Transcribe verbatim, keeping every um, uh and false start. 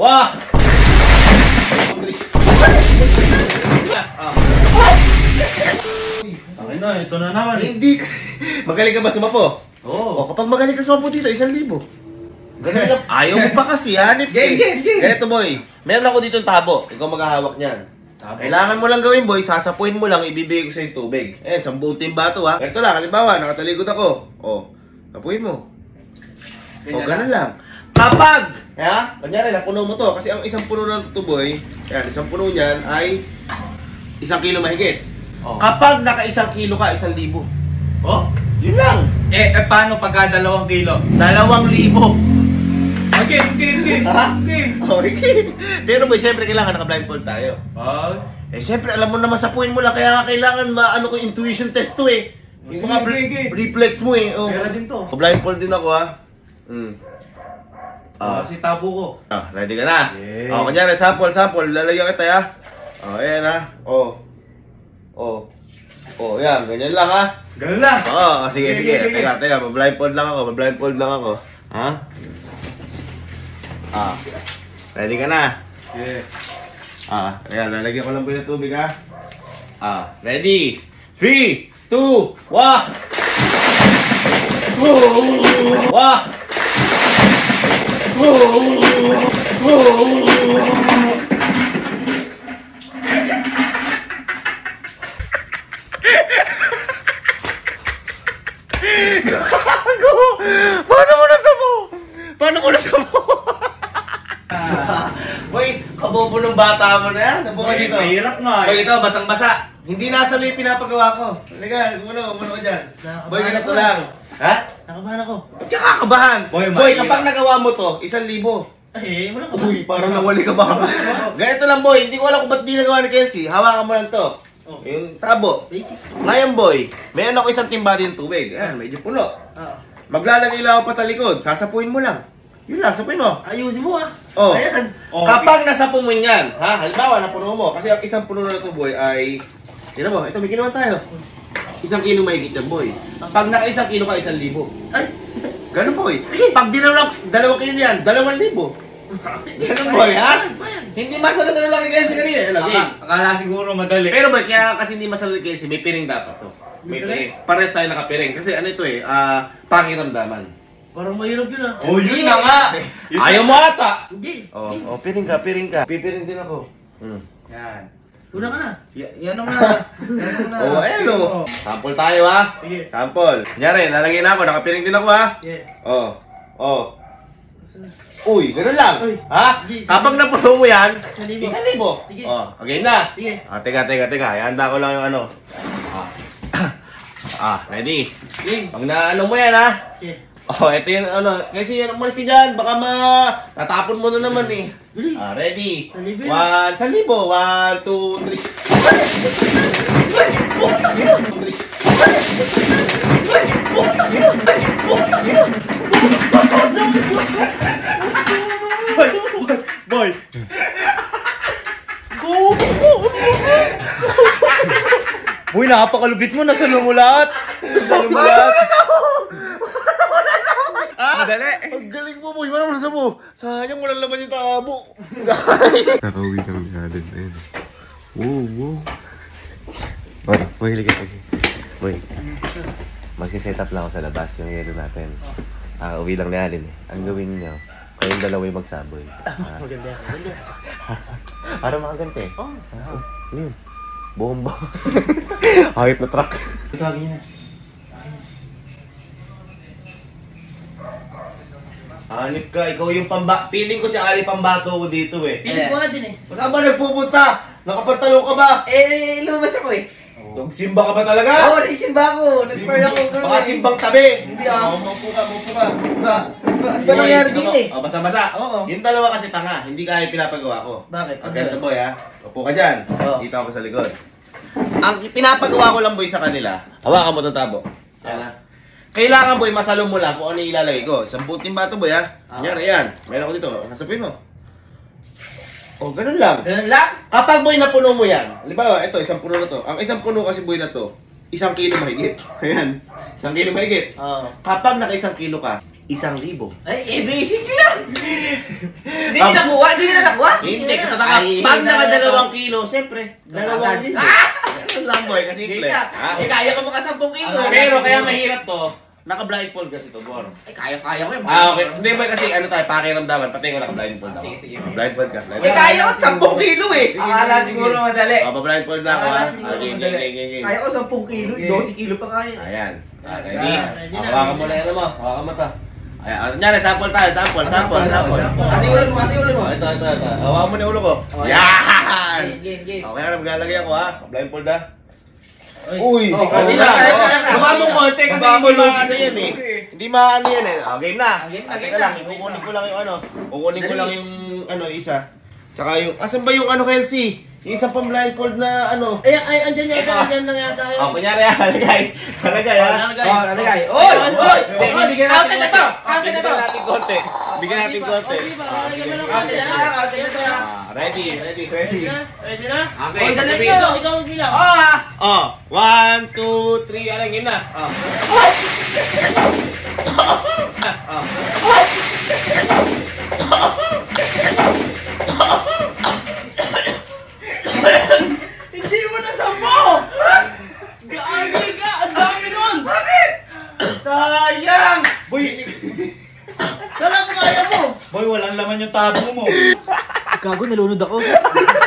Wah! Okay na, ito na naman eh. Hindi kasi. Magaling ka ba sumapo? Oo. O kapag magaling ka sumapo dito, isang libo. Ganun lang. Ayaw mo pa kasi, hanip Game, eh. game, game. Ganito boy, meron ako dito yung tabo. Ikaw maghahawak niyan. Tabo. Kailangan mo lang gawin boy, sasapuin mo lang, ibibigay ko sa yung tubig. Eh, sambutin timba to ha. Ganito lang, halimbawa, nakataligod ako. O, sapuin mo. O, ganun lang. Kapag, ha? Kanyari, napuno mo to. Kasi ang isang puno ng to boy, yan, isang puno niyan ay isang kilo mahigit. Oh. Kapag naka isang kilo ka, isang libo. Oh? Yun lang. Eh, eh paano pagka dalawang kilo? Dalawang libo. Ah, game, game, game. Ha? Game. Okay. Pero boy, syempre kailangan naka-blindfold tayo. Oh. Eh, syempre, alam mo na masapuin mo lang. Kaya nga kailangan maano ko intuition test to eh. Yung mga Sige, sige. reflex mo eh. Oh. Pera din to. Blindfold din ako ha. Hmm. Ah, Ah. si tabo ko. Ah, ready ka na? Yes. Oh, kunyari, sample, sample. Lalagyan kita ha. Oh, ayan ha. Oh. Oh. Oh, yan. Ganyan lang ha. Ganun lang. Oo, oh, sige, sige. Sige, sige. Teka, teka. Ma-blindfold lang ako. Ma-blindfold lang ako. Ha? Ah. Ready ka na? Yeah. Ah, ayan. Lalagyan ko lang po yung tubig ha. Ah, ready? three, two, one. Wah! Gago! Paano mo nasapo? Paano mo nasapo? Boy, kabobo ng bata mo na yan. Napo ka Boy, dito. mahirap nga eh. Boy, ito, basang-basa. Hindi nasa yung pinapagawa ko. Halika, gumuno, gumuno ka dyan. Boy, ganito lang. Ha? Nakabahan ako. Ba't ka kakabahan? Boy, Boy, mahirap. kapag nagawa mo to, isang libo. Eh, wala ka ba? Uy, parang nawali ka ba? Ganito lang, boy. Hindi ko alam kung ba't di nagawa ni Kelsey. Hawakan mo lang to. Oh. Yung tabo. Basic. Ngayon, boy, meron ako isang timba din tubig. Ayan, medyo puno. Oo. Maglalagay lang ako patalikod. Sasapuin mo lang. Yun lang, sapuin mo. Ayusin mo ah. Oh. Ayan. Oh, Kapag nasapuin mo yan, ha? Halimbawa, napuno mo. Kasi ang isang puno na ito, boy, ay... Tignan mo, ito, may ginawa tayo. Isang kilo mahigit yan, boy. Pag naka-isang kilo ka, isang libo. Ay, ganun, boy. Pag dalawa, dalawang kilo yan, dalawang libo. Ganun, boy, ha? Hindi masalo-salo lang ni Kelsey kanina. Ano, game. Aka- Akala siguro madali. Pero boy, kaya kasi hindi masalo ni Kelsey, may piring dapat to. May piring. Pares tayo nakapiring. Kasi ano ito eh, ah, pakiramdaman. Parang mahirap yun ah. Oh, yun na nga. Yun Ayaw mo ata! Hindi. Oh, oh, piring ka, piring ka. Pipiring din ako. Hmm. Yan. Una ka na. Y- yan naman na. Yan naman na. Oh, ayan oh. Sample tayo ha. Sige. Sample. Kunyari, lalagay na ako, nakapiring din ako ha. Yeah. Oh, oh. Uy, ganun lang. Uy. Ha? Sige, Kapag napuno mo yan, Isang libo. isang libo. Sige. Oh, okay na. Sige. Ah, teka, teka, teka. Ihanda ko lang yung ano. Ah, ah ready? Game. Pag na ano mo yan ha. Yeah. Oh, ito yung ano. Kasi yan, umalis ka dyan. Baka ma... Tatapon mo na naman eh. Bilis. Ah, ready? Sa libo yun. One, sa libo. One, two, three. Three. Boy, boy, boy. Boy, nakapakalupit mo. Nasa mo lahat. Nasa mo lahat. Madali. Ang galing mo, boy. Wala mo sa mo. Sayang, walang laman yung tabo. Nakauwi kami natin. Ayun. Wow, wow. Boy, boy, ligat lagi. Boy, magsiset up lang ako sa labas yung yelo natin. Ah, uwi lang ni Alin eh. Ang gawin niyo, kayong dalawa yung magsaboy. Ah, Maganda ako. Maganda. para makagante. Oh. Ah, ano yun? Bomba. Hayop na truck. Tawagin niya na. Hanip ka, ikaw yung pamba... Feeling ko si Ali pambato ko dito eh. Piling ko nga din eh. Saan ba nagpupunta? Nakapantalo ka ba? Eh, lumabas ako eh. Nagsimba ka ba talaga? Oo, naisimba ako. Nag-pearl ako. Simbi- Baka simbang tabi. Hindi ah. Oh, maupo ka, maupo ka. Ba? Ba nangyari din eh? Oh, basa-basa. Oo. Yung dalawa kasi tanga, hindi kaya pinapagawa ko. Bakit? Okay, ganito boy ha. Upo ka dyan. Oo. Dito ako sa likod. Ang pinapagawa ko lang boy sa kanila, hawakan mo itong tabo. Yan ha. Kailangan boy, masalo mo lang kung ano yung ilalagay ko. Isang buting bato boy ha. Kunyari yan. Meron ko dito. Kasapin mo. Oh, ganun lang. Ganun lang? Kapag boy napuno mo yan, halimbawa, ito, isang puno na to. Ang isang puno kasi boy na to, isang kilo mahigit. Ayan. Isang kilo mahigit. Oo. Kapag naka isang kilo ka, isang libo. Ay, eh, basic lang. Hindi Um, na nakuha, hindi na nakuha. Hindi, katataka. Ay, Pag hindi na nakadalawang nakuha. kilo, siyempre, dalawang Tatasan. libo. Ah! Ganun lang boy, kasi Hindi simple. ka. Ah, Eh, kaya ko makasampung kilo. Ah, Pero kaya mahirap to, naka-blindfold kasi to, Bor. Ay, kaya-kaya ko yun. Ah, okay. Hindi ba kasi ano tayo, pakiramdaman, pati ko naka-blindfold ako. Sige, sige. Blindfold ka, Eh, blindfold. kaya ko sampung kilo eh. Sige, Akala sige, siguro sige. madali. Oh, pa-blindfold na ako ha. Akala siguro Okay, madali. okay, okay, okay. Kaya ko sampung kilo, Okay. dose kilo pa kaya. Ayan. Ah, Ah, ready? ready na, Hawakan mo ready na yan mo. Hawakan mo to. Ayan, ano yan, sample tayo, sample, sample, sample. sample. Kasi ulo mo, kasi ulo mo. Ito, ito, ito. Hawakan mo na yung ulo ko. Oh, Yan! Game, game, game. Okay, ano, maglalagay ako ha. Blindfold ha. Uy! Oh, Hindi oh, na. kaya, kaya, kaya. Sumabong konti kasi Mababa hindi loading maano yan eh. Okay. Hindi maano yan eh. Oh, game na. Ah, game na, Ah, game teka na. lang, kukunin ko lang yung ano. Kukunin ko Dali. lang yung ano isa. Tsaka yung, asan ba yung ano, Kelsey? Yung isang pang blindfold na ano. Ay, ay, andyan Ito. yata, andyan lang yata. Oh, kunyari ha, halagay. Halagay ha. Oh, nalagay. Oy! Oy! Hindi, bibigyan natin Counted na to! konti. Counted na to! Bibigyan natin konti. Bigyan natin konti. Ah, sige. Counted na to! Counted na to! Ah, ready, ready, ready. Ready na? Okay, Oy, dali sabihin nyo! mo. Ikaw magbilang. Oh, ah. Oh, one, two, three, alin, yun na. Oh. Oh. Hindi mo na sampo! Gaagi ka! Ang dami nun! Bakit? Sayang! Boy, Kala ko kaya mo! boy, walang laman yung tabo mo. Gago, nalunod ako.